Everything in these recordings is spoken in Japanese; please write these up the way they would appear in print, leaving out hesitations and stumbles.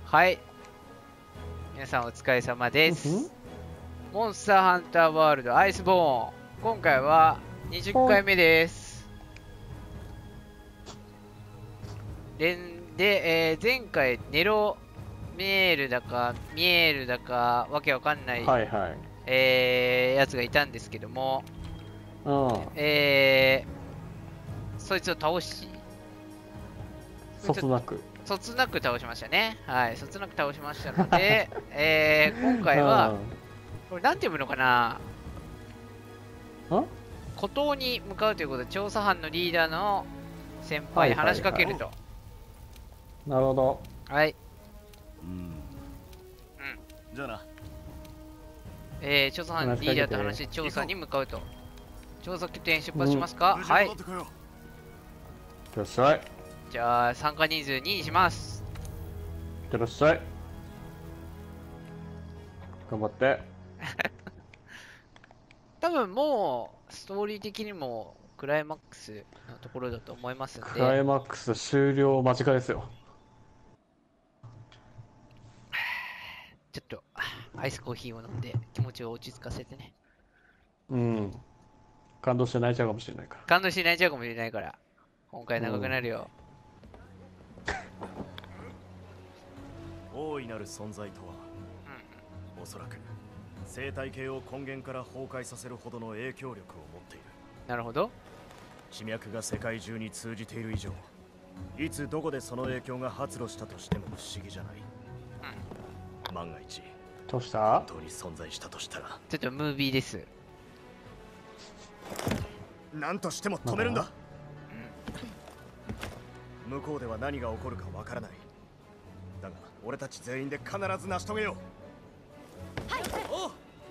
はい。皆さんお疲れ様です。モンスターハンターワールドアイスボーン。今回は20回目です。前回ネロメールだかミエールだかわけわかんない、 はいはい、 やつがいたんですけども、そいつを倒し、 そつなく倒しましたね。はい、そつなく倒しましたので、今回は、これなんて読むのかな、孤島に向かうということで、調査班のリーダーの先輩に話しかけると。 なるほど。 はい。 じゃあな。 調査班のリーダーと話し、調査に向かうと。調査拠点出発しますか？はい。 いらっしゃい。 じゃあ、参加人数2にします。 いらっしゃい。頑張って。 多分もう、ストーリー的にも、クライマックスのところだと思いますんで。 クライマックス終了間近ですよ。 ちょっと、アイスコーヒーを飲んで気持ちを落ち着かせてね。 感動して泣いちゃうかもしれないから。 感動して泣いちゃうかもしれないから。今回長くなるよ。 大いなる存在とは、おそらく生態系を根源から崩壊させるほどの影響力を持っている。 なるほど。 地脈が世界中に通じている以上、いつどこでその影響が発露したとしても不思議じゃない。万が一どうした？ 本当に存在したとしたら、 ちょっとムービーです。 何としても止めるんだ。向こうでは何が起こるかわからない。だが俺たち全員で必ず成し遂げよう。はい。おう。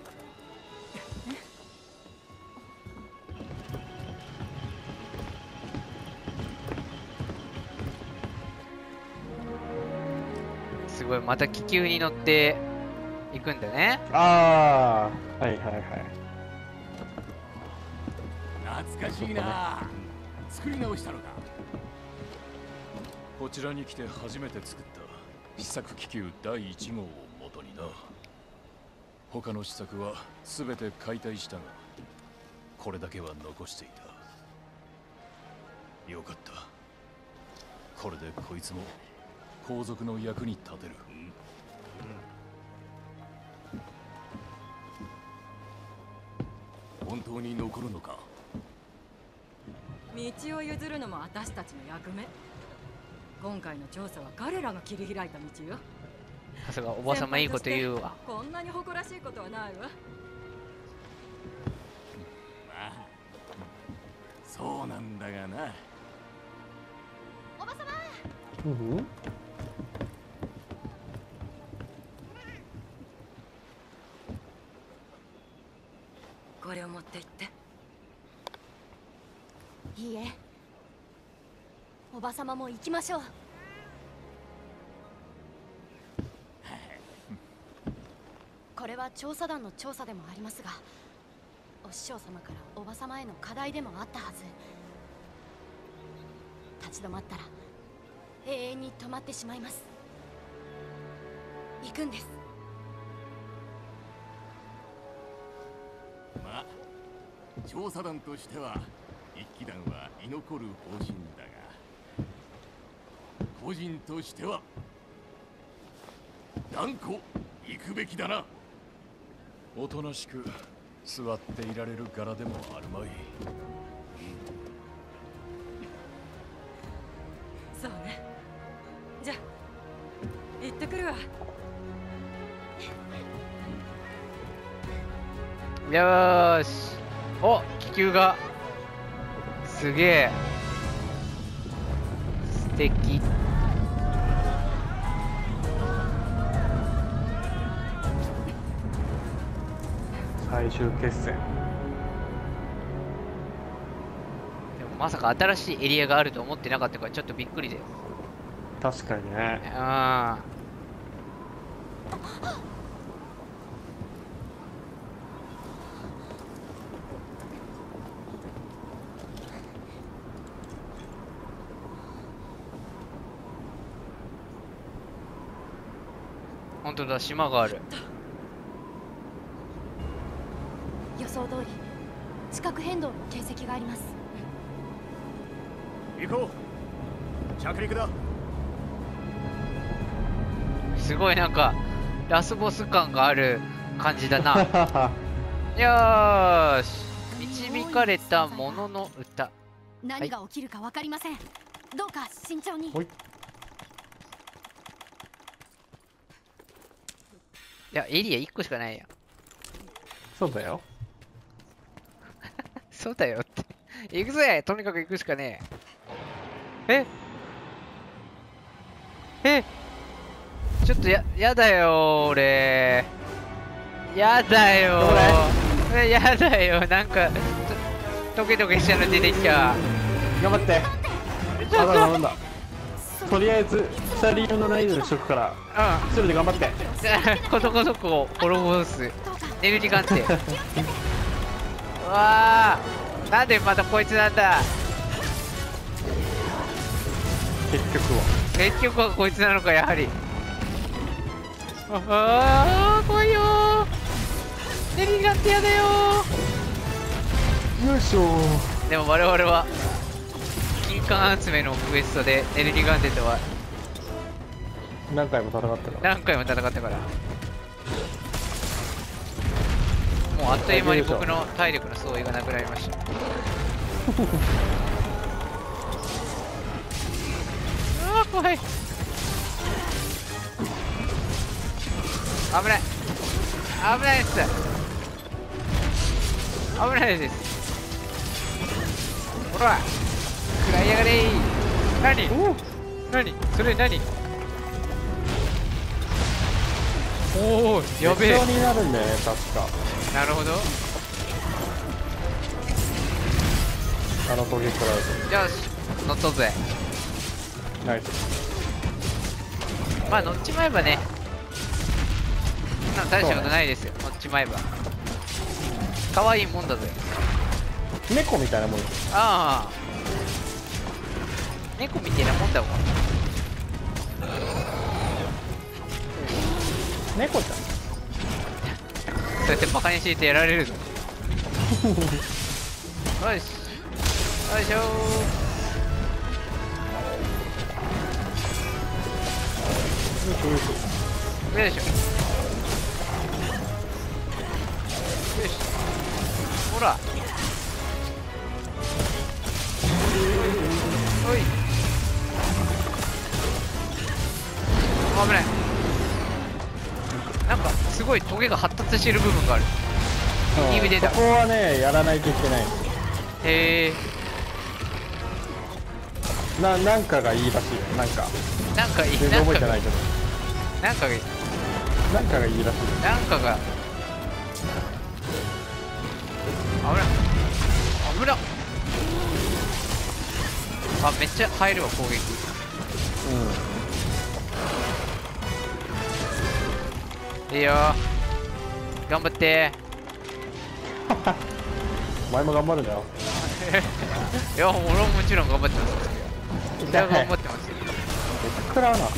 すごい、また気球に乗っていくんだね。 はいはいはい。 懐かしいな。作り直したのか。 こちらに来て初めて作った試作気球第1号を元にな。他の試作は全て解体したが、これだけは残していた。よかった。これでこいつも皇族の役に立てる。 本当に残るのか。 道を譲るのも私たちの役目。今回の調査は彼らが切り開いた道よ。 さすがおばさまいいこと言うわ。 こんなに誇らしいことはないわ。 まあそうなんだがな。 おばさま。これを持って行って。 いいえ、おばさまも行きましょう。これは調査団の調査でもありますが、お師匠様からおばさまへの課題でもあったはず。立ち止まったら永遠に止まってしまいます。行くんです。 まあ調査団としては一騎団は居残る方針だが、個人としては断固行くべきだな。 おとなしく座っていられる柄でもあるまい。 そうね。じゃあ行ってくるわ。 よーし。お、気球がすげえ素敵。 最終決戦。 でもまさか新しいエリアがあると思ってなかったからちょっとびっくりだよ。 確かにね。 本当だ、島がある。 予想通り地殻変動の形跡があります。 行こう。着陸だ。 すごいなんかラスボス感がある感じだな。よーし、導かれたものの歌。 何が起きるか分かりません。どうか慎重に。 ほい。 いや、エリア1個しかないや。 そうだよ。 そうだよって。行くぜ、とにかく行くしかねえ。ちょっとやだよ俺。やだよやだよ、なんかトゲトゲしたの出てきた。 頑張って。まだなんだ。とりあえず2人用の難易度にしとくから、一人で頑張って。 ことごとくを滅ぼすネルリガンテ。うわー、なんでまたこいつなんだ。結局はこいつなのか、やはり。ああ、怖いよー。ネルリガンテやだよよいしょ。 でも我々は金管集めのクエストでネルリガンテとは何回も戦ったから。 何回も戦ったから、もうあっという間に僕の体力の相違がなくなりました。うわ、怖い。危ない危ないです、危ないです。ほら食らいやがれ。何それ、何。おお、やべえ。 適当になるんだよね、確か。 なるほど。 あのトゲ食らうよし、乗っとぜ。 と。ナイス。 まあ乗っちまえばね、そんなの大したことないですよ、乗っちまえば。可愛いもんだぜ。 猫みたいなもん。 ああ、猫みたいなもんだもん。 猫ちゃん。 そうやってバカにしてやられるぞ。よし、よいしょー。よいしょ。よし。ほら。おい。危ない。なんかすごいトゲが発達してる部分がある。いい意味でだ。 そこはね、やらないといけない。 へえ。 なんかがいいらしいよ。 なんかいい。 全然覚えてないけど。 なんかがいい。 なんかがいいらしい。 なんかが。危ない。危ない。あ、めっちゃ入るわ、攻撃。いいよー、頑張ってお前も頑張るんだよ。 いや、俺ももちろん頑張ってますよ。いや、頑張ってますよ。 食らうな。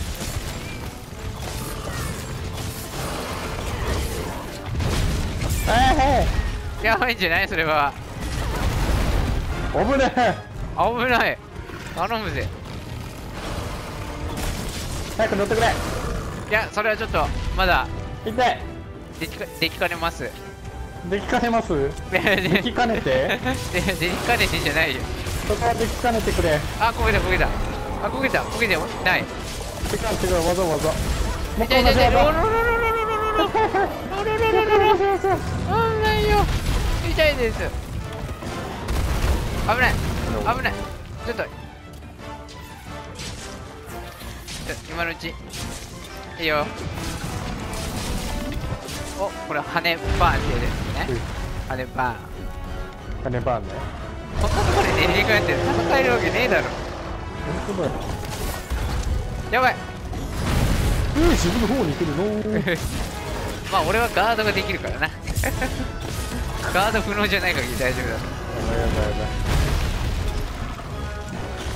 やばいんじゃない、それは。 危ねえ。 危ない。頼むぜ。 早く乗ってくれ。 いや、それはちょっとまだ痛い。 できかねます。 できかねます。できかねて。 できかねてじゃないよ。 そこはできかねてくれ。 あ、焦げた焦げた。あ、焦げた焦げてない。 てかてか、わざわざ。もっと痛い痛い痛い。ロロロ同じ技。 ロロロロロロロロロロ。危ないよ。痛いです。危ない危ない。ちょっと今のうちいいよ。お、これ羽バーンってやるやつね。羽バーン。 金バーンね。 こんなところで練り替えて戦えるわけねえだろ。 本当だよ。 やばい。 自分の方に来るの。 まあ俺はガードができるからな。ガード不能じゃない限り大丈夫だ。 やばいやばいや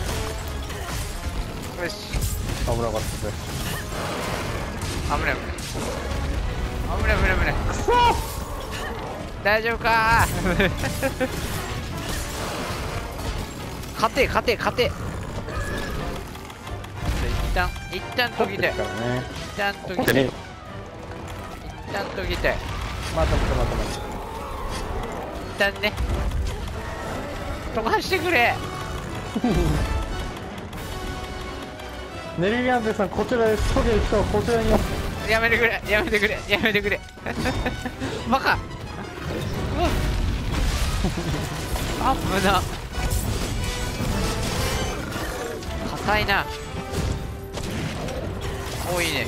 ばい。 よし。 危なかったです。 危ない危ない。 危ない危ない危ない。 くそ大丈夫か勝て勝て勝て。一旦研ぎたい。 からね。 一旦研ぎたい。 ね。 一旦研ぎたい。 また。 一旦ね飛ばしてくれ。 ネリリアンテさん、こちらです。トゲる人はこちらに。 やめてくれやめてくれやめてくれバカ。あ危な。硬いな。おいいね。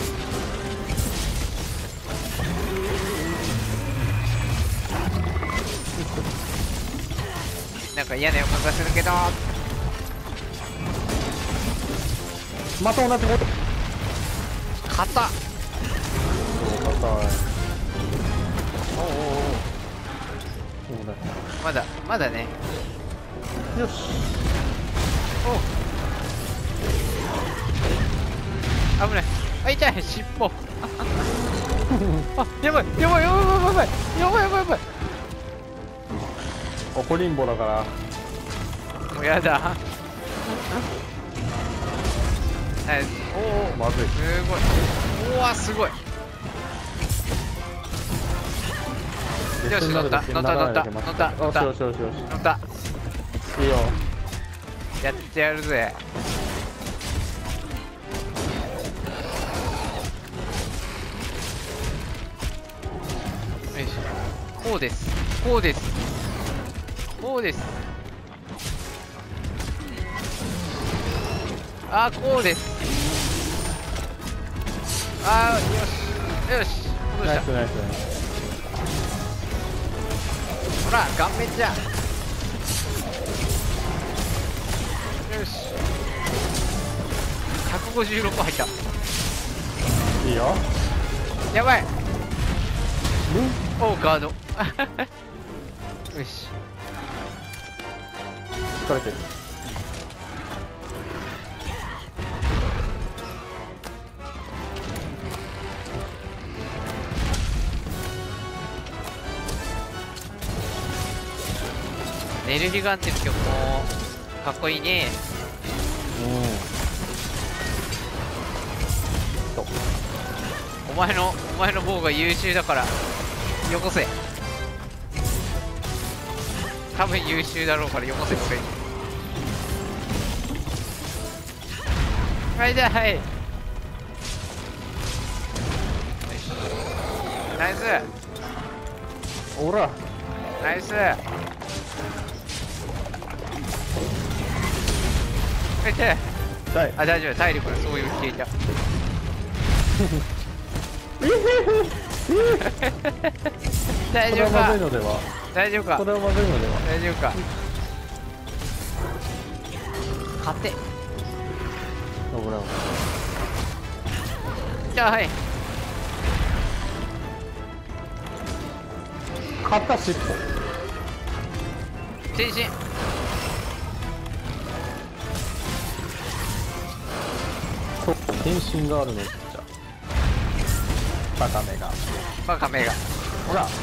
なんか嫌な予感がするけど。 また同じこと。 硬っ。 硬い。 おおおそうだ。 まだね。 よし。 お危ない。あ痛い尻尾。あやばいやばいやばいやばいやばいやばいやばいやばい。 怒りんぼだから。 もうやだ。おおまずい。 すごい。うわすごい。よし乗った乗った乗った乗った乗ったよしよしよしよし。 乗ったいいよ。 やってやるぜ。よいしょ。こうですこうですこうです。あーこうです。あーよしよし戻した。 ナイスナイスナイス。 ほら顔面じゃん。よし156個入った。 いいよ。 やばい。おうガード。よし疲れてる。 ネルリガンっていう曲もかっこいいね。お前の方が優秀だからよこせ。多分優秀だろうからよこせとか言って。はいだはい。ナイスおら。 ナイス。痛い。あ大丈夫体力がそういう消えた。大丈夫か。 これはまずいのでは。 大丈夫か。 これはまずいのでは。 大丈夫か。勝て。 ほら。 じゃあはい片尻尾。 前進。 そう変身があるのじゃ。バカ目が。 バカ目が。 ほら。 よ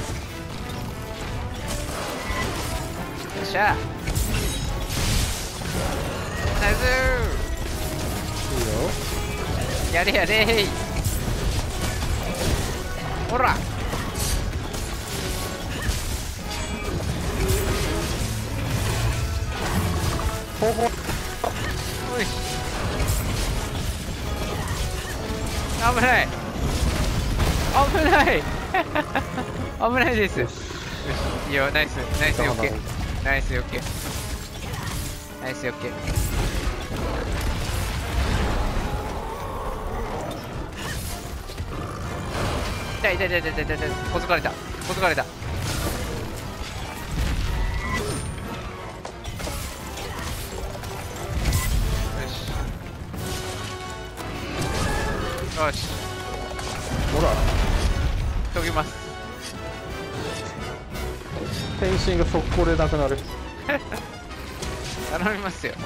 っしゃナイスいいよ。 ー。やれやれー。ほらほぼ。 おい危ない危ない危ないです。よしいいよナイスナイスオッケーナイスオッケーナイスオッケー。痛い痛い痛い痛い痛い痛い。こづかれたこづかれた。よしよしほら。 研ぎます。 変身が速攻でなくなる。 頼みますよ。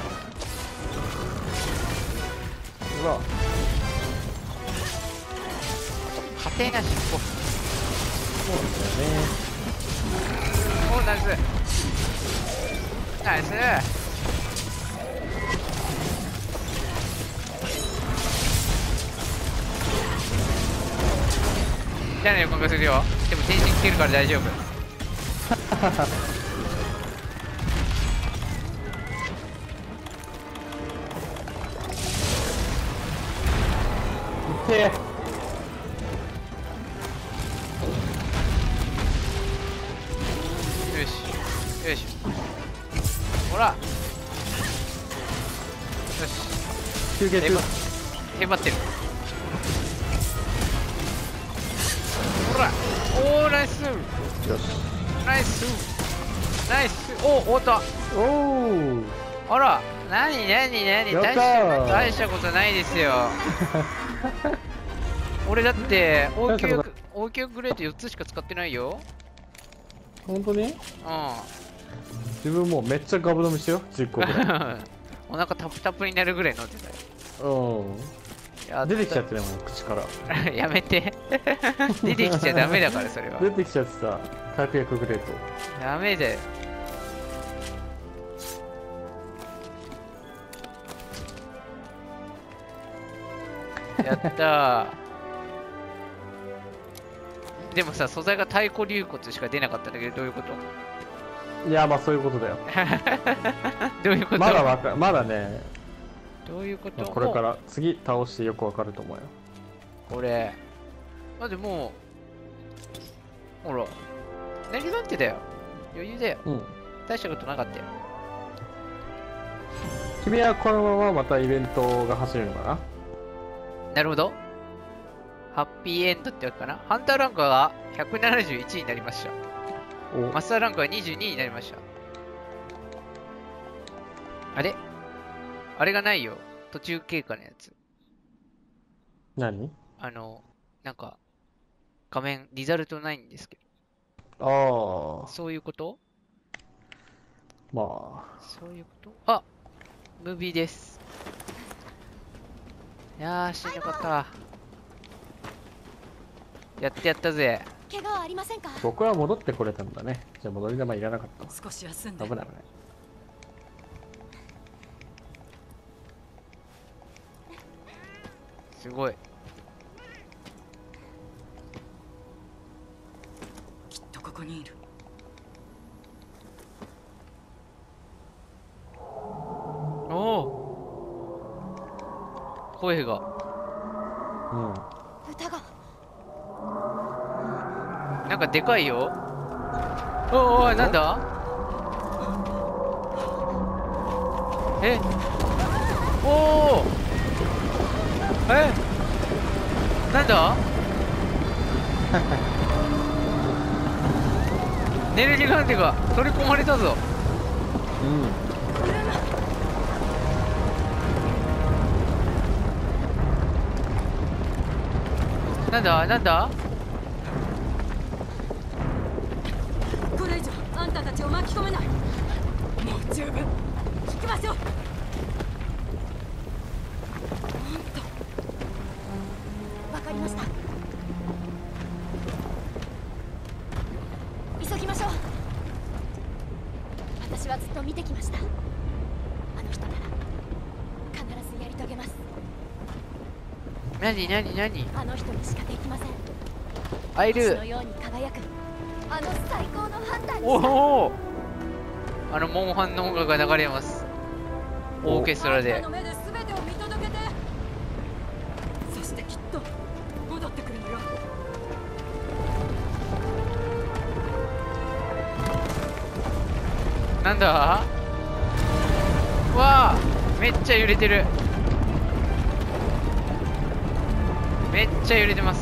ほら。 家庭なしっぽ。 そうなんだよね。 おー、ナイスナイス。じゃあね、予告するよ。でも天神つけるから大丈夫。 いってよしよし、ほら、よし、 休憩中。 へばってる。ほら、おー、ナイスよし。 ナイスナイス。おっと、 おお。 あら、なになになに、 やったー大したことないですよ。俺だって応急グレート4つしか使ってないよ。 本当に？ うん。 自分もうめっちゃガブ飲みしよう。10個ぐらい。 お腹タプタプになるぐらい飲んでたよ。 うん。出てきちゃってね、もう口から。 やめて。出てきちゃダメだからそれは。 出てきちゃってさ、火薬グレート。 ダメだよ。やったー。でもさ、素材が太鼓竜骨しか出なかったんだけど、どういうこと？ いや、まあそういうことだよ。 どういうこと？ まだね、 どういうこと？ これから次倒してよくわかると思うよ。 これ。まずもう、ほら、何番手だよ。余裕だよ。 うん。 大したことなかったよ。 君はこのまままたイベントが走るのかな？ なるほど。ハッピーエンドってわけかな。ハンターランクが171になりました。 おマスターランクが22になりました。あれあれがないよ。途中経過のやつ。 何？ なんか、画面、リザルトないんですけど。 ああ。 そういうこと？ まあ。 そういうこと？あ、ムービーです。いやー、しんどかった。やってやったぜ。 怪我はありませんか？ 僕は戻ってこれたんだね。じゃあ戻り玉いらなかったわ。 少し休んで。 危ない危ない。 すごい。 きっとここにいる。 おお。声が。 うん。 歌が。 なんかでかいよ。おお、なんだ？え？おお。え？なんだ？ネルリガンデが取り込まれたぞ。 うん。 なんだなんだ？ これ以上あんたたちを巻き込めない。もう十分。引きましょう。 わかりました。急ぎましょう。私はずっと見てきました。あの人なら必ずやり遂げます。 なになになに？ あの人にしかできません。 あ、いる。 星のように輝くあの最高の判断に。 おお。モンハンの音楽が流れます。オーケストラで。 あんたの目で全てを見届けて。そしてきっと戻ってくるのよ。 なんだ？わあ、めっちゃ揺れてる。めっちゃ揺れてます。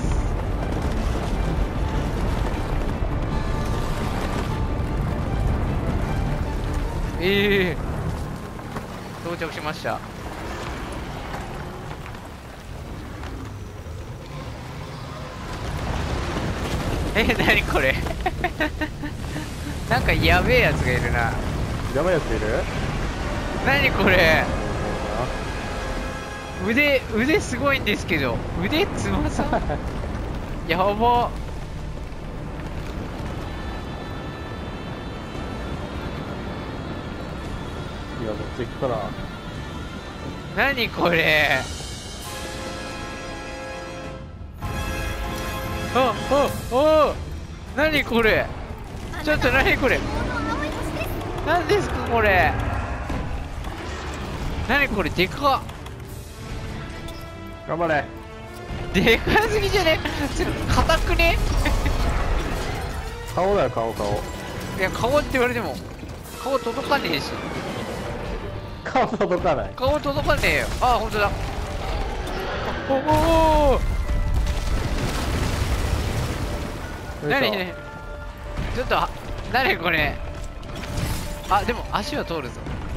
到着しました。なにこれ？なんかやべえやつがいるな。 やばいやついる？ なにこれ？腕すごいんですけど、腕翼やば。 いや、こっち行くから。 何これ。ああ、何これ。ちょっと何これ。何ですかこれ。何これ、でかっ。 頑張れ。 でかすぎじゃね。ちょっと硬くね。 顔だよ、顔。 いや、顔って言われても顔届かねえし。 顔届かない。 顔届かねえよ。あ、ほんとだ。おお。何ちょっと、何これ。あ、でも足は通るぞ。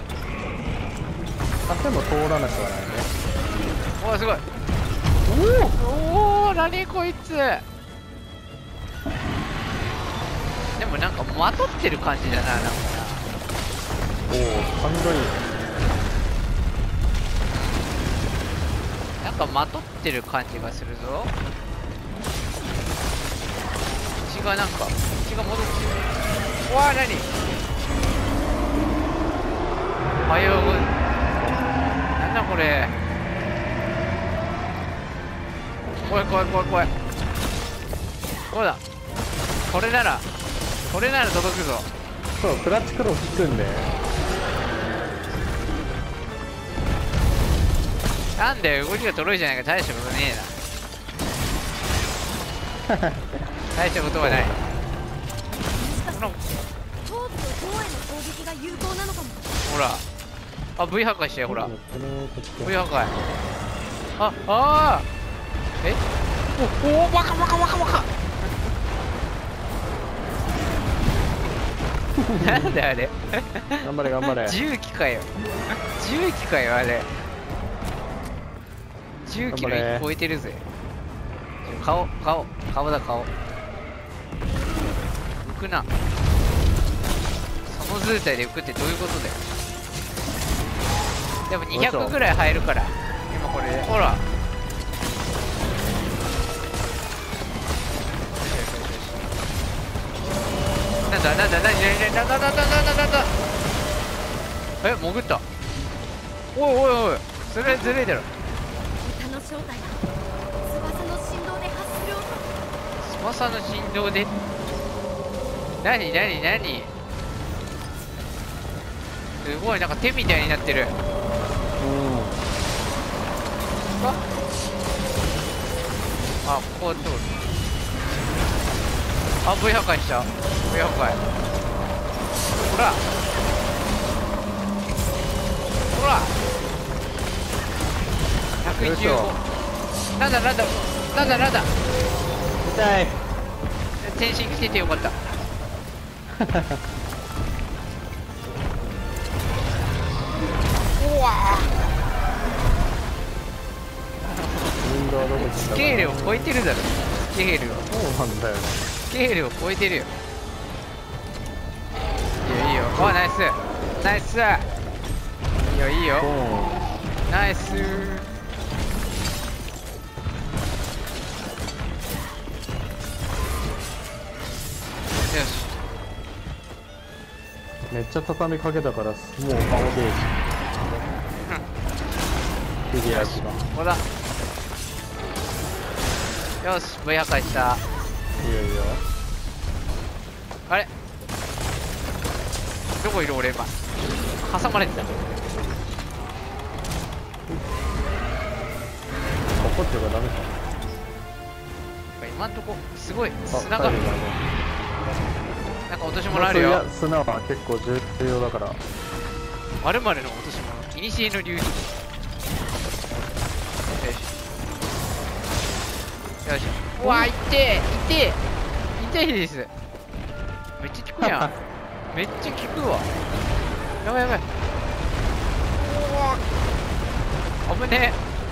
足も通らなくはないね。 おお、すごい。おお、何こいつ。でもなんかまとってる感じだな、なんかな。 おお、感動いい。 なんかまとってる感じがするぞ。血がなんか血が戻ってる。うわー、何。はようご。なんだこれ。怖い。そうだ。これなら届くぞ。 そう、クラッチクロスつくんで。 なんだよ、動きがとろいじゃないか。大したことねえな。大したことはない。 頭部と上への攻撃が有効なのかも。 ほら。あ、V 破壊してよ、ほら。 これ V 破壊。あえおバカ。なんだあれ。 頑張れ。 重機かよあれ。重機の1超えてるぜ。顔だ。浮くな。その図体で浮くってどういうことだよ。でも200ぐらい入るから今これで。ほら。なんだえ、潜った。おいずれいだろ。 歌の正体だ。翼の振動で発する音。 翼の振動で。何すごい、なんか手みたいになってる。あ、ここ通る。あ、V 破壊した。V 破壊。ほら115。なんだ痛い。 天心来ててよかった。うわ運動はどこ行ったかな。 スケールを超えてるだろ。スケールをそうなんだよね。 スケールを超えてるよ。いいよ。あ、ナイス。いいよ。ナイス。よし。 めっちゃ畳みかけたから、もう顔ゲージ。フィギュアズが。 ここだ。よし、V 破壊した。 いいよ。 あれどこいる俺今。挟まれてた。 怒ってるからダメか。 今んとこすごいあ、 砂が帰るな。 なんか落とし物あるよ。 砂は結構重要だから。 〇〇の落とし物。いにしえの流儀。よし。うわ、痛いです。めっちゃ効くやん。めっちゃ効くわ。やばい。危ねえ。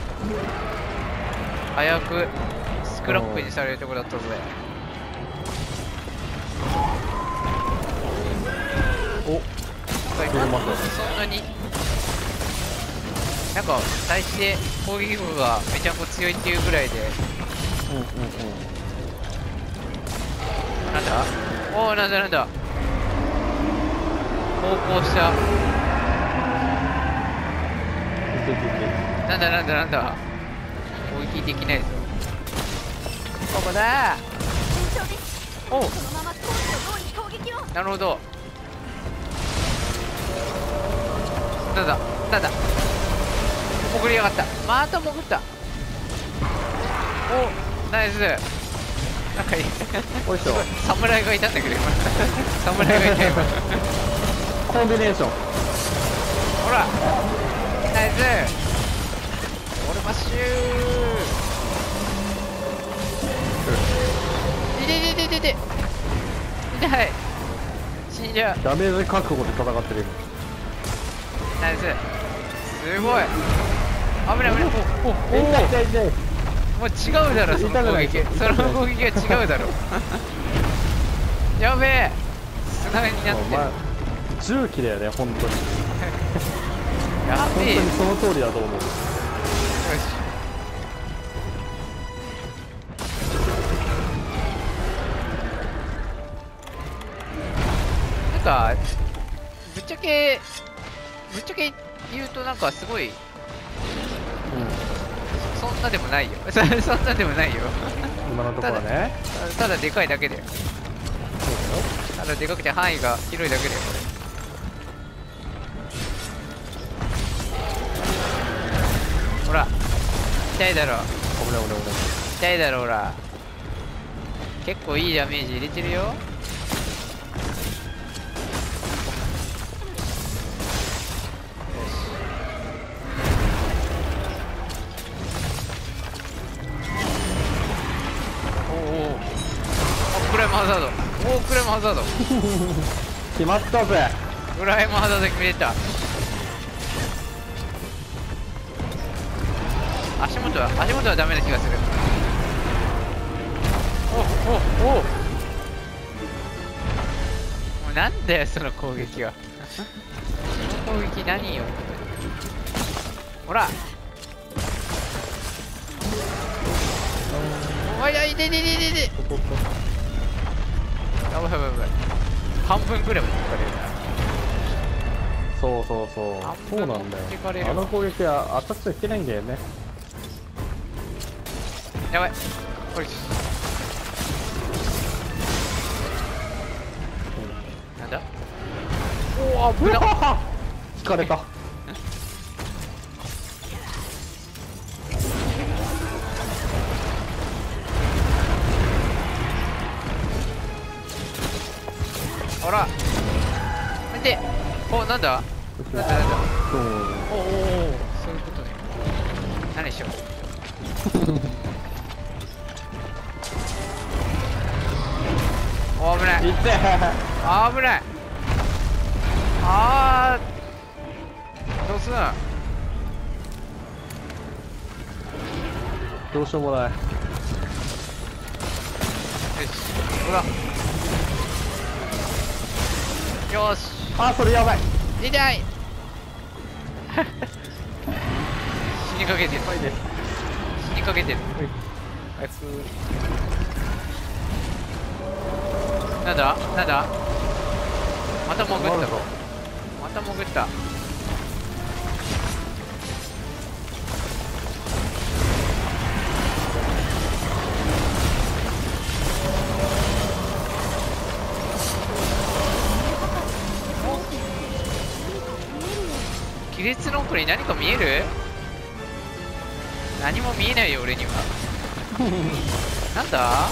早くスクラップにされるとこだったぜ。 お、 今のところそんなになんか対して攻撃力がめちゃくちゃ強いっていうぐらいでお、なんだなんだ。方向した。なんだなんだなんだ。攻撃できないぞ。ここだ。おう、 そのままコースの方に攻撃を。 なるほど。なんだなんだ。潜りやがった。また潜った。お、ナイス。なんかいい。 おいしょ。 侍がいたんだけど今。侍がいた今。 コンビネーション。 ほら、ナイス。俺マッシュー。いていていていて。痛い。死んじゃう。 ダメージ覚悟で戦ってるナイス。すごい。危ない危ない。おおおお。 今。痛い痛い。 もう違うだろその攻撃。その攻撃が違うだろ。やべえ。砂になってる。 重機だよね本当に。 やべえ。 本当にその通りだと思う。 よし。なんかぶっちゃけ言うとなんかすごい、そんなでもないよ。そんなでもないよ。 今のところはね。 ただでかいだけだよ。ただでかくて範囲が広いだけだよこれ。ほら痛いだろ。 危ない危ない危ない。 痛いだろほら。結構いいダメージ入れてるよ。クライムハザード。おお、クライムハザード。 決まったぜ。 クライムハザード決めれた。足元はダメな気がする。おおおお。もうなんだよその攻撃は。その攻撃何よ。ほら。おいやいててててて。やばいやばいやばい。半分くらいも抜かれるな。 そうそうそう。そうなんだよ。あの攻撃は当たっちゃいけないんだよね。 やばい。おいし。なんだ。おお、危なっ。 引かれた。 ほら見て。お、なんだなんだおおお、そういうことね。何しよう。お、危ない。 いって。 危ない。あー、どうすん。 どうしようもない。 よし、ほら。よし。 あ、それやばい。 痛い。死にかけてる。死にかけてる。早く。なんだなんだ。また潜った。また潜った。亀裂の奥に何か見える？何も見えないよ俺には。なんだ？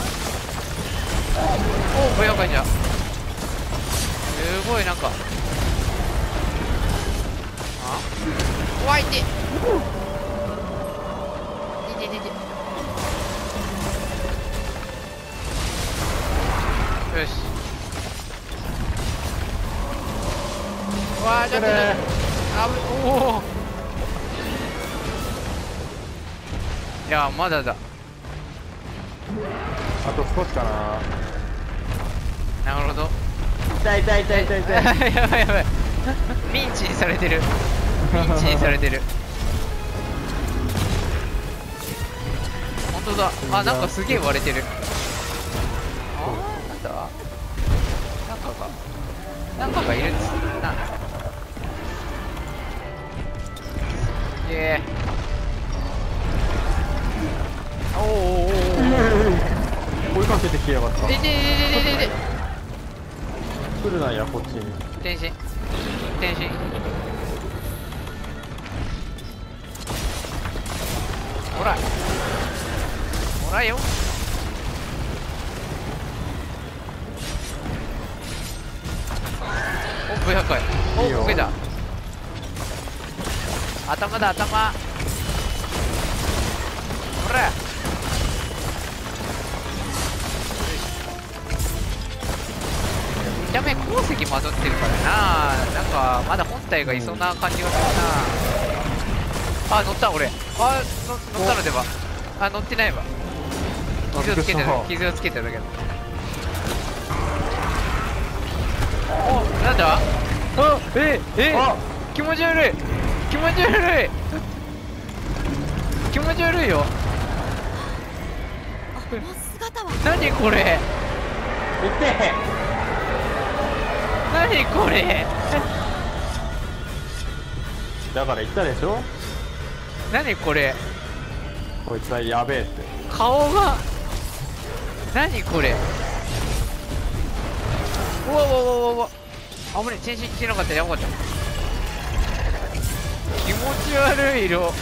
おお、ブヤカイじゃ。すごいなんか。あ？怖いって。いててて。よし。うわー、ちょっとおお。いや、まだだ。 あと少しかな。 なるほど。 痛い痛い痛い痛い痛い。 やばいやばい。ミンチにされてる。ミンチにされてる。本当だ。あ、なんかすげえ割れてる。あー、なんだ。 がいるんですな。すげえ。おおおお、 追いかけてきやがった。 で来るなんやこっちに。 転身転身。ほらほらよ。お、500回。お、 いいよこけた。頭だ、頭。ほら。見た目鉱石混ざってるからな。なんかまだ本体がいそうな感じがするな。あ、乗った俺。あ、乗ったのでは。あ、乗ってないわ。傷をつけてる。傷をつけてるだけだ。お、なんだ。あ、気持ち悪い。気持ち悪い。気持ち悪いよ。 あの姿は。 何これ。 見て。 何これ。 だから言ったでしょ。 何これ。 こいつはやべえって。 顔が。何これ。うわうわうわうわ。あぶね、チェンシンしてなかった。やばかった。気持ち悪い色。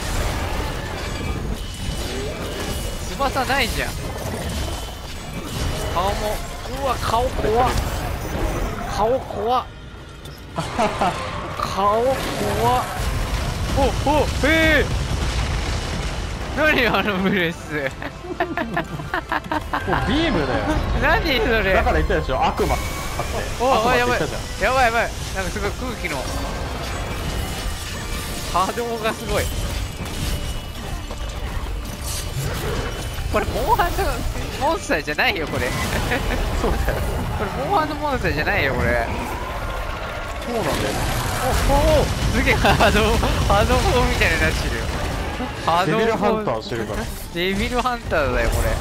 翼ないじゃん。顔も。うわ、顔怖っ。顔怖っ。顔怖っ。お、何あのブレス。 もうビームだよ。 何それ。 だから言ったでしょ、悪魔って。 お、やばい悪魔って言ったじゃん。 やばいやばい。なんかすごい空気の波動がすごい。これモンハンのモンスターじゃないよこれ。 そうだよ。 これモンハンのモンスターじゃないよこれ。 そうなんだよ。 お、すげえ波動砲みたいになってるよ。波動デビルハン砲。 ターしてるから。 デビルハンターだよこれ。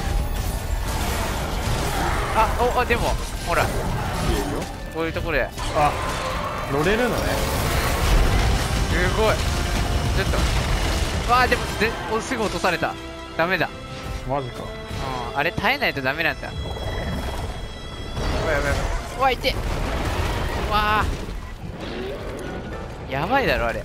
あ、でもほらいいよ。 こういうところであ、乗れるのね。 すごい。ちょっとわあ、でもすぐ落とされた。ダメだ。 マジか。 あれ耐えないとダメなんだ。やばいやばいやばい。うわ、痛え。うわあ、やばいだろあれ。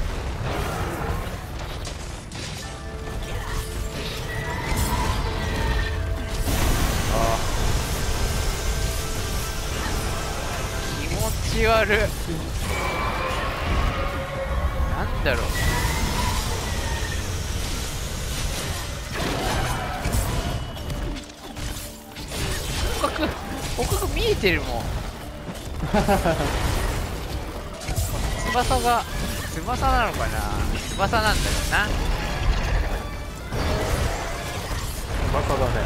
気持ち悪い。なんだろう。捕獲見えてるもん。翼なのかな。翼なんだよな。 まさだね。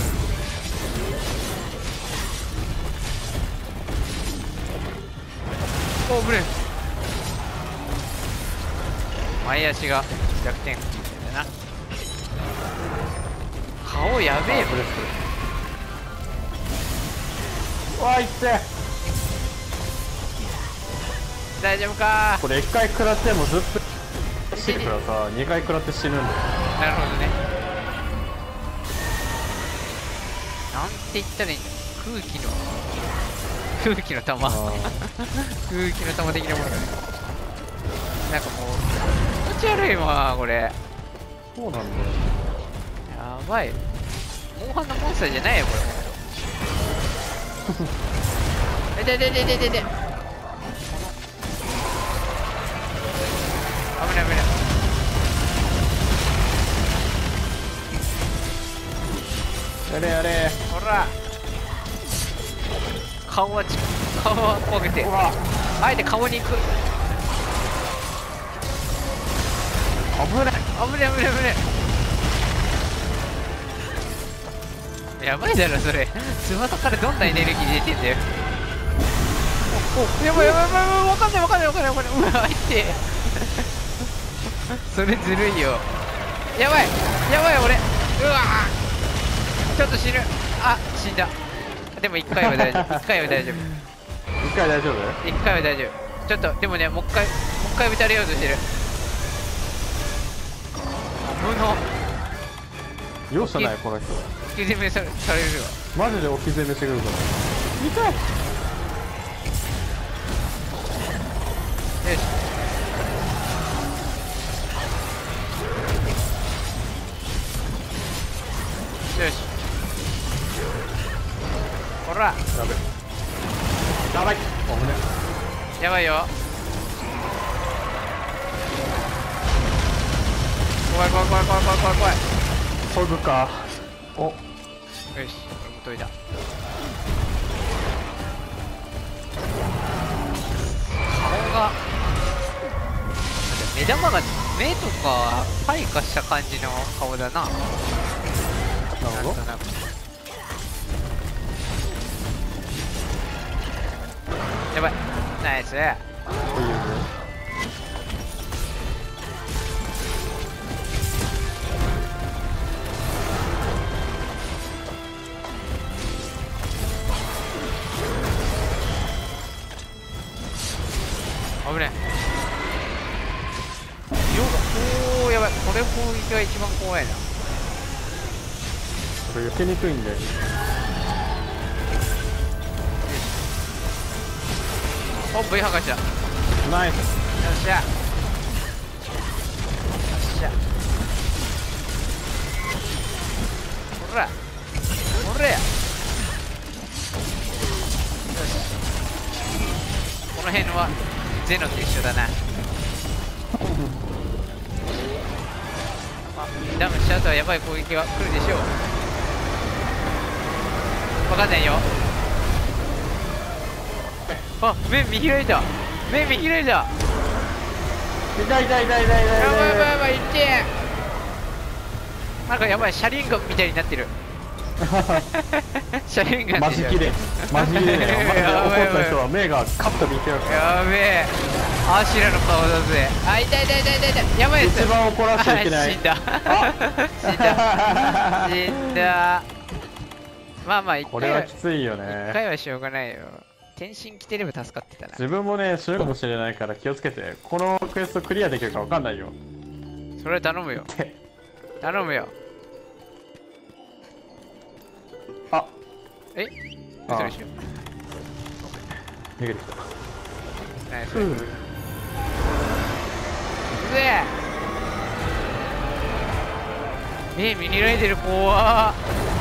お、ブレン。前足が弱点だな。顔やべえもん。 うわ、いって。 大丈夫か。 これ1回食らってもずっとしてるからさ、2回食らって死ぬんだよ。 なるほどね。なんて言ったらいいんだ。空気の玉。空気の玉的なものがね。なんかもう気持ち悪いわこれ。 そうなんだよ。 やばい。モンハンのモンスターじゃないよこれ。で。危ない危ない。 やれやれ。 ほら。顔は焦げて。あえて顔に行く。危ない。やばいだろそれ。翼からどんなエネルギー出てんだよ。お、やばい。わかんない。うわ、痛え。それずるいよ。やばい俺。うわちょっと死ぬ。あ、死んだ。でも1回は大丈夫。 回大丈夫？ 一回は大丈夫。ちょっとでもね、もう一回撃たれようとしてる。無の容赦ないこの人。 引き攻めされるわ。 マジで置き攻めしてくるから。痛い。 よし。よし。ほら。 やべ。やばい。危ね。 やばいよ。怖い。 トグか。お。 よし、解いた。顔が目玉が目とか退化した感じの顔だな。 なるほど。 なんとなく。やばい、ナイス。 こういうね。 危ねえ。おお、やばい。これ攻撃が一番怖いな。 これ避けにくいんで。 お、V 破壊した。よナイス。 っしゃ。よっしゃ。ほら。ほれや。よし。この辺はゼノと一緒だな。ダウンした後はやばい攻撃が来るでしょう。わかんないよ。あ、目見開いた。目見開いた。 痛い。 やばい、いってなんかやばい、車輪ガンみたいになってる。車輪ガンマジ切れ。マジ切れね。怒った人は目がカッと見てる。 やべえ、アシュラの顔だぜ。あ、痛い。やばいです。 一番怒らしちゃいけない。 死んだ。まあこれはきついよ一ね。 回はしょうがないよ。転身来てれば助かってたな。 自分もね、するかもしれないから気をつけて。このクエストクリアできるかわかんないよ。 それ頼むよ。頼むよ。 あ、 え、嘘でしょ。 逃げてきた。 ナイス。うぜえ。見開いてる、怖っ。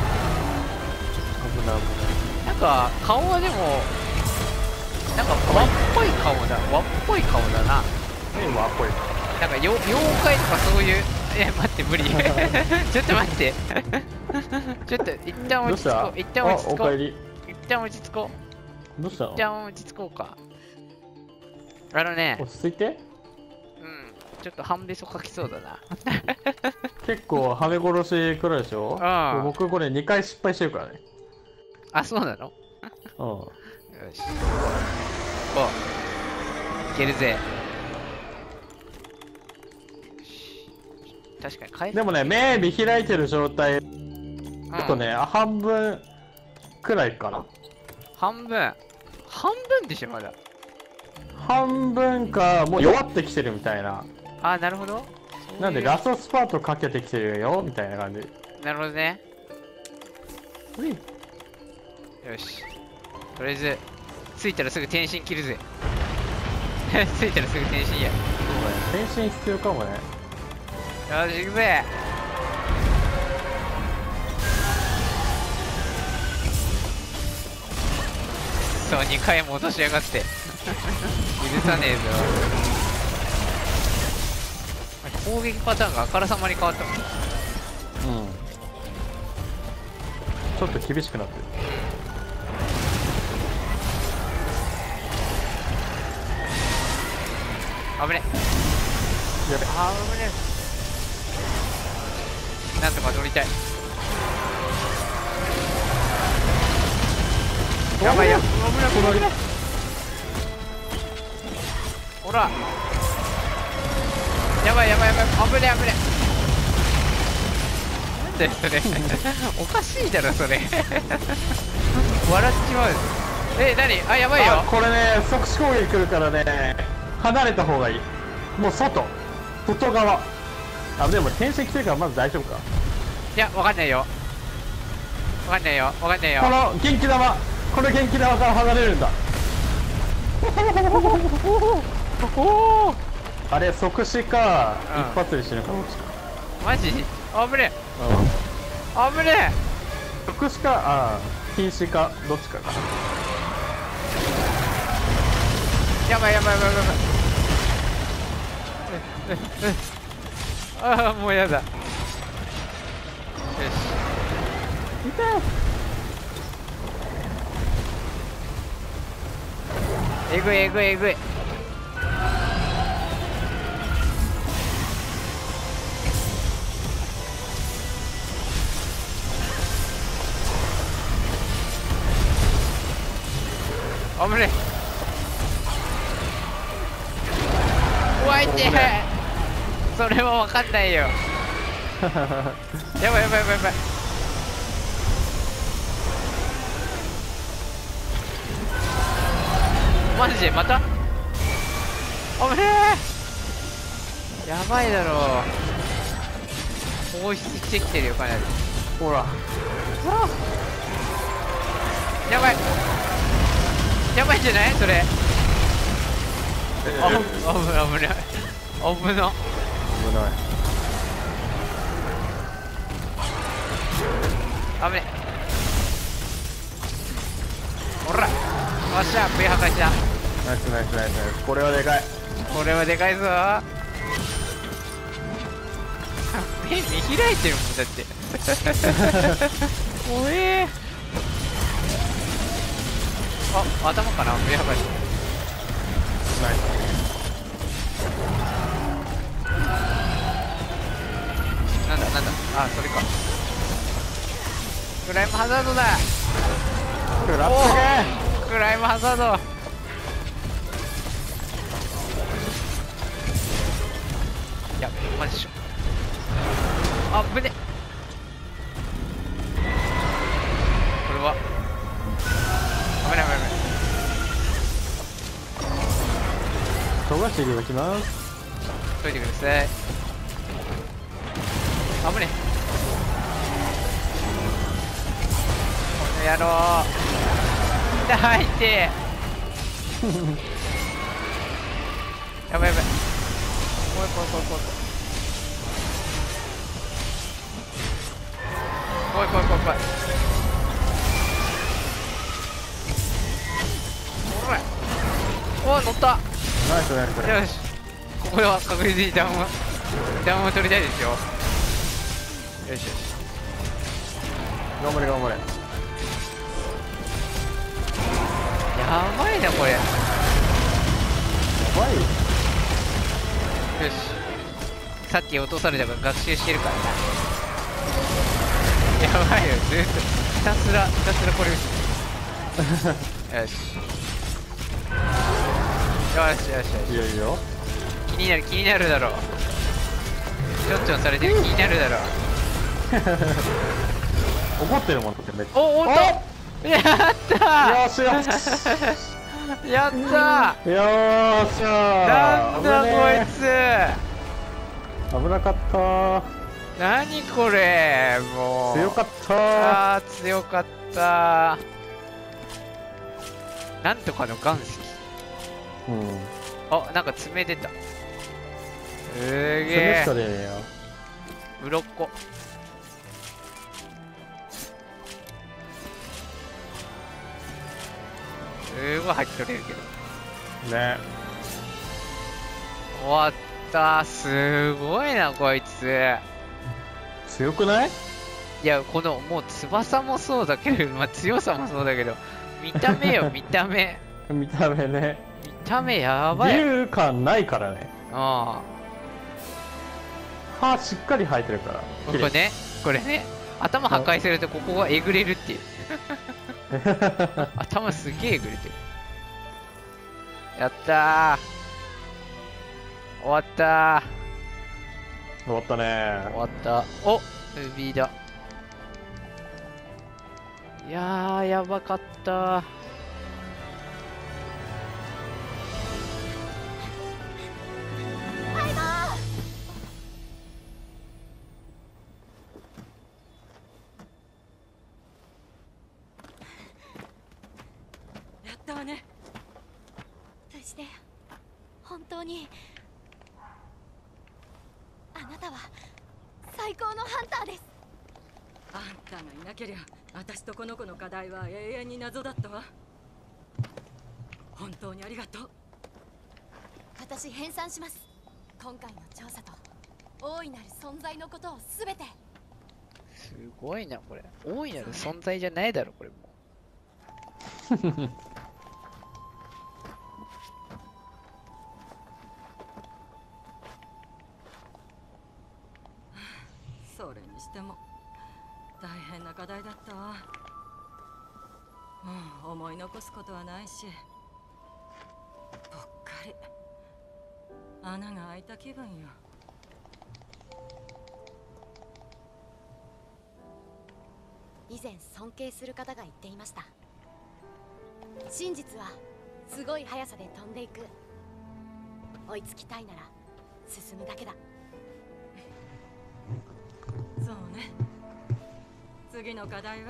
危ない。 なんか顔はでもなんか和っぽい顔だ。和っぽい顔だな。 和っぽい。 なんか妖怪とかそういう。待って、無理。ちょっと待って。ちょっと一旦落ち着こう。一旦落ち着こう。一旦落ち着こう。 どうしたの？ 一旦落ち着こうか。あのね、 落ち着いて。 うん、ちょっと半べそかきそうだな。 結構はめ殺しくらいでしょ。僕これ2回失敗してるからね。 あ、そうなの？ うん。 よし。お、いけるぜ。確かに回復。 でもね、目見開いてる状態だとね、半分くらいかな。 半分でしょ、まだ。 半分か、もう弱ってきてるみたいな。 あ、なるほど。 なんでラストスパートかけてきてるよみたいな感じ。 なるほどね。よし。とりあえず着いたらすぐ転身切るぜ。着いたらすぐ転身や。 そうだね、転身必要かもね。 よし、行くぜ。そう、2回も落としやがって許さねえぞ。攻撃パターンがあからさまに変わったもん。 うん、ちょっと厳しくなってる。 危ねえ。 やべ、 あー、危ねえ。なんとか乗りたい。やばいや、危ない危ない。ほら、やばいやばいやばい、危ねえ危ねえ。なんだよそれ。おかしいだろそれ。笑っちまう。 え、何？あ、やばいよ。 これね、即死攻撃来るからね、離れた方がいい。もう外側。あ、でも転生来てるからまず大丈夫か。 いや、わかんないよ。わかんないよ。 この元気玉から離れるんだ。あれ即死か、一発で死ぬかどっちか。 マジ？あぶねえ。あぶね即死か、瀕死かどっちかか。 やばい。ああ、もうやだ。よし。えぐい。危ねえ。うわ、いてえ。それは分かんないよ。やばい。マジでまた？危ねえ。やばいだろう。放出してきてるよ、かなり。 ほら。 やばいんじゃないそれ。危ない。危ねえ。ほら、よっしゃ、V破壊した。 ナイス。これはでかいぞ。目見開いてるもんだって。怖え。あ、頭かな。V破壊した。 ナイス。 なんだ。あ、それか。クライムハザードだ。 クライムハザード。やべ、マジでしょ。あぶね。これは危ない。 飛ばしていただきます。 解いてください。危ね。この野郎。痛いって。やばい。怖い。おら。お、乗った。 ナイス。 よし。ここは確実にダウンを取りたいですよ。よし。 頑張れ。 やばいなこれ。よし。さっき落とされたから学習してるからな。やばいよ、ずっとひたすらこれよし。 いいよ。 気になるだろう。ちょんされてる。気になるだろう。 怒ってるもんってめっちゃ。 おっと。やったー。 よし。 やったー。 よっしゃー。 なんだこいつ。 危なかった。 何これ、もう。 強かった。 強かった。なんとかの岩石。あ、なんか爪出た。すげえ。 爪しか出ねえよ。 鱗。すごい入っとれるけど。 ね。 終わった。すごいなこいつ。 強くない？ いや、このもう翼もそうだけど、まあ強さもそうだけど、見た目よ。見た目ね。 見た目やばい。 竜感ないからね。 ああ。歯しっかり生えてるから。 これね、頭破壊するとここがえぐれるっていう。頭すげええぐれてる。やったー。終わったー。 終わったね。 終わった。お、ルビーだ。いやー、やばかったー。 わね。 無事で本当に。あなたは最高のハンターです。 あんたがいなけりゃ私とこの子の課題は永遠に謎だったわ。本当にありがとう。 私返算します。今回の調査と大いなる存在のことをすべて。 すごいなこれ。大いなる存在じゃないだろこれもう。 それにしても大変な課題だったわ。もう思い残すことはないし、ぽっかり穴が開いた気分よ。 以前尊敬する方が言っていました。真実はすごい速さで飛んでいく。追いつきたいなら進むだけだ。 そうね。次の課題は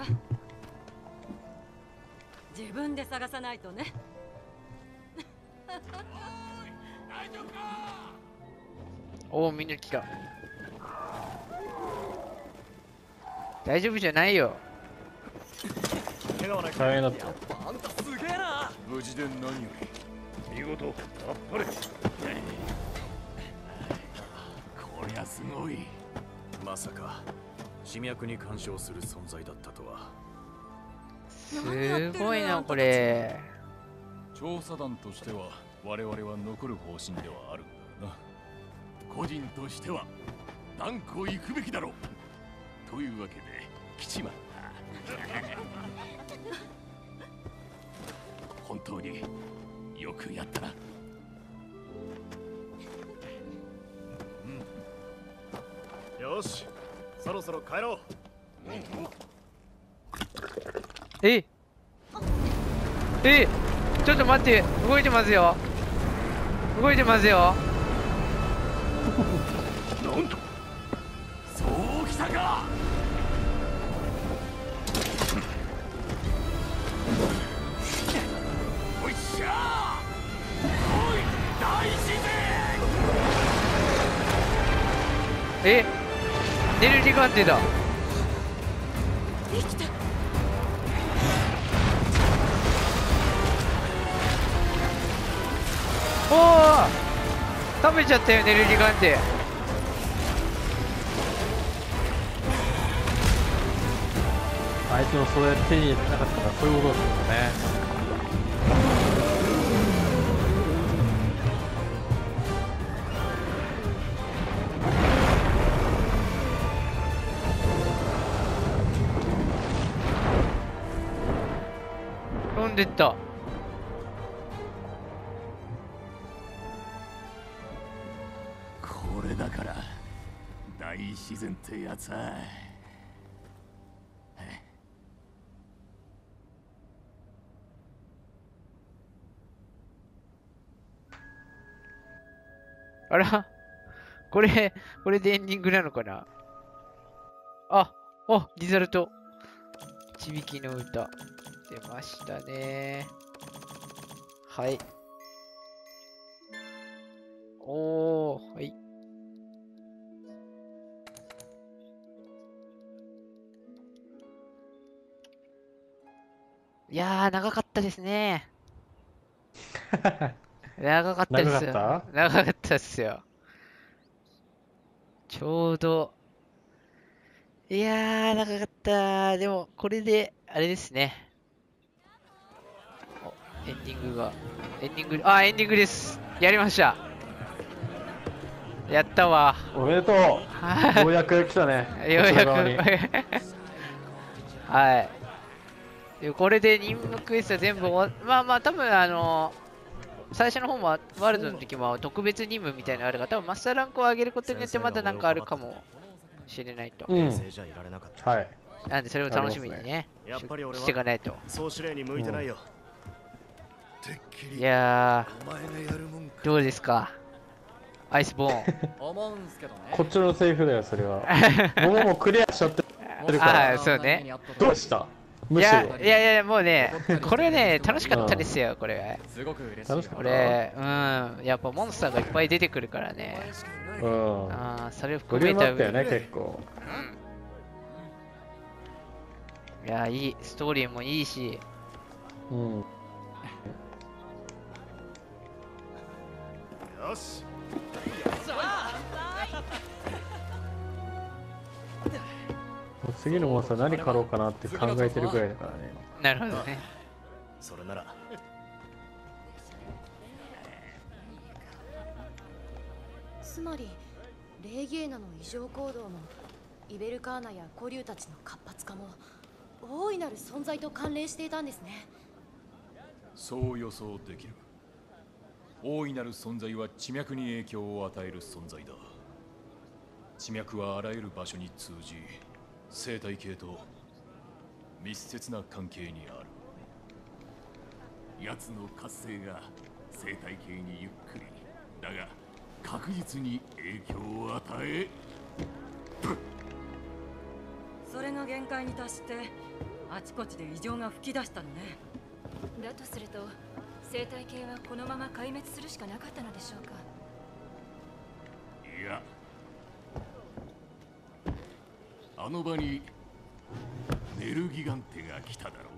自分で探さないとね。 おお、みんな来た。大丈夫じゃないよ。 大変だった。 あんたすげえな。 無事で何より。 見事あっぱれ。こりゃすごい。 まさか試脈に干渉する存在だったとは。 すごいなこれ。 調査団としては我々は残る方針ではあるんだよな。 個人としては断固行くべきだろう。というわけで来ちまった。本当によくやったな。 よし、そろそろ帰ろう。 えちょっと待って、動いてますよ。動いてますよ。 なんとそうきたか。おいっしゃー。おい大自然。 ネルリガンテだ。 生きた。 おお、食べちゃったよネルリガンテ。 相手のそれ手に入れてなかったからそういうことですよね。 飛んでった。 これだから大自然ってやつは。 あら、これでエンディングなのかな。リザルト。ちびきの歌。出ましたね。はい。はい。いやー、長かったですね。長かったですよ。長かったですよ。ちょうど。いやー、長かった。でも、これで、あれですね。エンディングが。エンディングです。やりました。やったわ。 おめでとう。ようやく来たね。 ようやく。はい。これで任務クエスト全部多分最初の方もワールドの時も特別任務みたいなのあるから、多分マスターランクを上げることによってまだなんかあるかもしれないと。はい。なんでそれを楽しみにね、していかないと。 総司令に向いてないよ。 いやー、どうですかアイスボーン。 こっちのセリフだよそれは。僕もクリアしちゃってるから。 そうね。 どうした？ むしろいや、もうね、これね、楽しかったですよ、これ。 楽しかった。 これ、やっぱモンスターがいっぱい出てくるからね。 うん。 それをボリュー含めたムあったよね、結構。 いや、いい、ストーリーもいいし。 うん。 よし。 次のモンスター何狩ろうかなって考えてるぐらいだからね。 なるほどね。 それならつまりレーゲーナの異常行動もイベルカーナや古竜たちの活発化も大いなる存在と関連していたんですね。 そう予想できる。大いなる存在は地脈に影響を与える存在だ。地脈はあらゆる場所に通じ、生態系と密接な関係にある。 奴の活性が生態系にゆっくりだが確実に影響を与え、 それが限界に達してあちこちで異常が吹き出したのね。 だとすると生態系はこのまま壊滅するしかなかったのでしょうか。 いや、あの場にネルギガンテが来ただろう。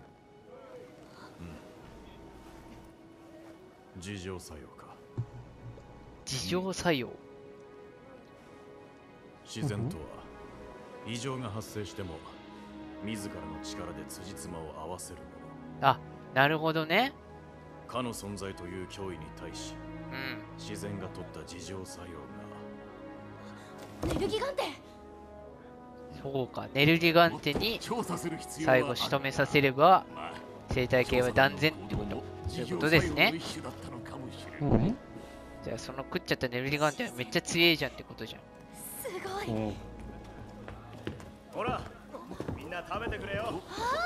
事情作用か。 自浄作用。 自然とは異常が発生しても自らの力で辻褄を合わせるもの。 なるほどね。 かの存在という脅威に対し、自然が取った自浄作用ネルギガンテ。 そうか、ネルギガンテに調査する必要は最後仕留めさせればまあ生態系は断然ってこと。そういうことですね。じゃあその食っちゃったネルギガンテはめっちゃ強いじゃんってことじゃん。 すごい。 ほら、みんな食べてくれよ。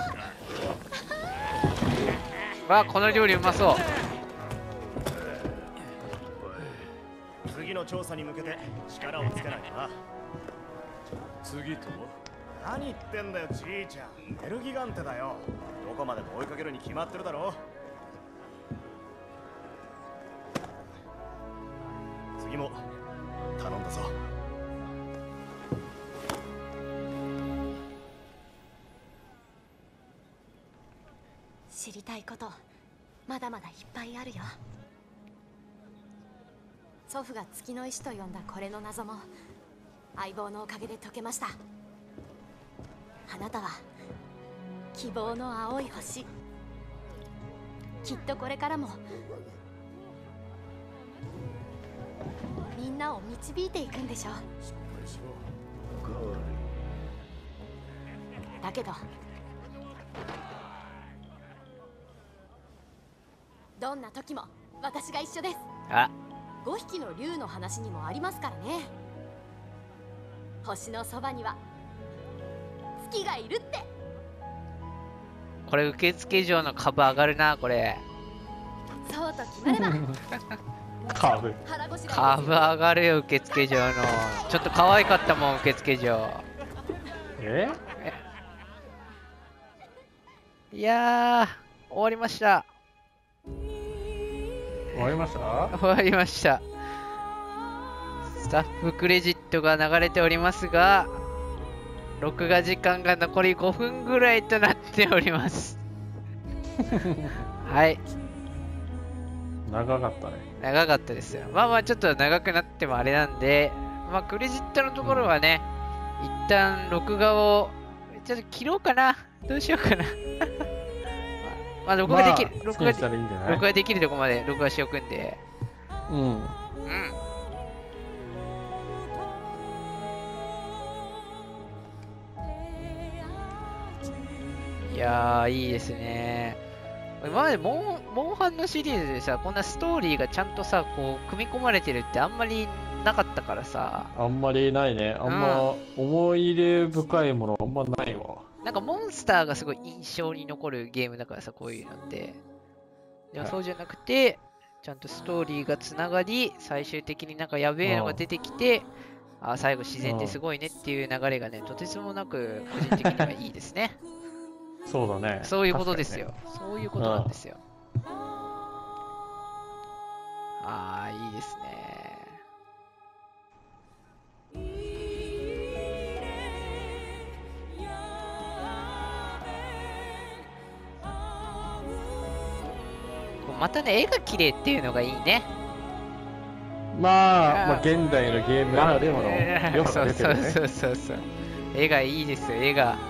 この料理うまそう。 次の調査に向けて力をつけないとな。 次とは何言ってんだよ、じいちゃん。ネルギガンテだよ。どこまでも追いかけるに決まってるだろ。次も頼んだぞ。 知りたいことまだまだいっぱいあるよ。祖父が月の石と呼んだこれの謎も相棒のおかげで解けました。あなたは希望の青い星。きっとこれからもみんなを導いていくんでしょう。だけどどんな時も私が一緒です。5匹の竜の話にもありますからね。星のそばには月がいるって。 これ受付嬢の株上がるな、これ。 そうと決まれば株上がるよ、受付嬢の。ちょっと可愛かったもん、受付嬢。いやー、終わりました。 終わりました？ 終わりました。スタッフクレジットが流れておりますが、録画時間が残り5分ぐらいとなっております。はい。 長かったね。 長かったですよ。ちょっと長くなってもあれなんで、クレジットのところはね、一旦録画をちょっと切ろうかな。どうしようかな。録画できる、録画できるとこまで録画しておくんで。いやー、いいですね。今までモンハンのシリーズでさ、こんなストーリーがちゃんとさ、こう組み込まれてるってあんまりなかったからさ。 あんまりないね。あんま思い入れ深いものあんまないわ。 なんかモンスターがすごい印象に残るゲームだからさ、こういうのって。でもそうじゃなくて、ちゃんとストーリーがつながり、最終的になんかやべえのが出てきて、最後自然ってすごいねっていう流れがね、とてつもなく個人的にはいいですね。 そうだね。 そういうことですよ。そういうことなんですよ。ああ、いいですね。またね、絵が綺麗っていうのがいいね。 まあ現代のゲームならではの良さが出てるね。 そう。絵がいいですよ、絵が。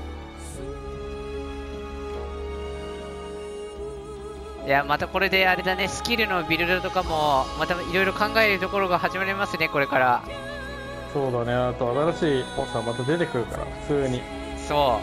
いや、またこれであれだね、スキルのビルドとかも、またいろいろ考えるところが始まりますね、これから。 そうだね、あと新しいモンスターまた出てくるから、普通に。 そう。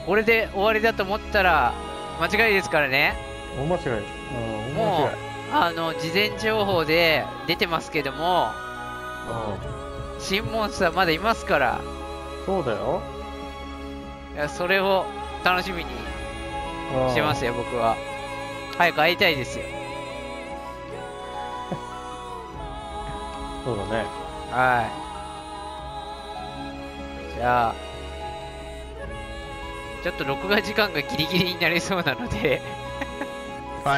これで終わりだと思ったら、間違いですからね。 大間違い。 もう、事前情報で出てますけども、新モンスターまだいますから。 そうだよ。 いや、それを楽しみにしてますよ、僕は。早く会いたいですよ。 そうだね。 はい。じゃあ、ちょっと録画時間がギリギリになりそうなのではい。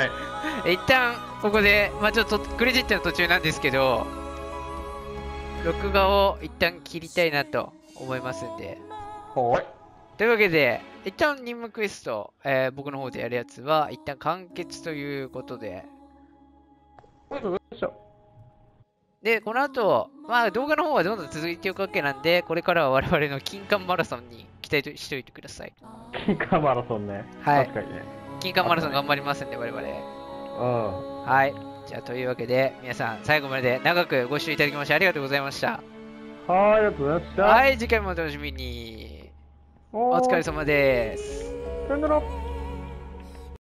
一旦ここで、まあちょっとクレジットの途中なんですけど、録画を一旦切りたいなと思いますんで。 はい。 というわけで、一旦任務クエスト、僕の方でやるやつは一旦完結ということで。で、この後、まあ動画の方はどんどん続いていくわけなんで、これからは我々の金環マラソンに期待しておいてください。 金環マラソンね。 はい。 確かにね。 金環マラソン頑張りますんで、我々。はい。じゃあ、というわけで、皆さん、最後まで長くご視聴いただきましてありがとうございました。 はい、ありがとうございました。 はい、次回もお楽しみに。お疲れ様です。 さよなら。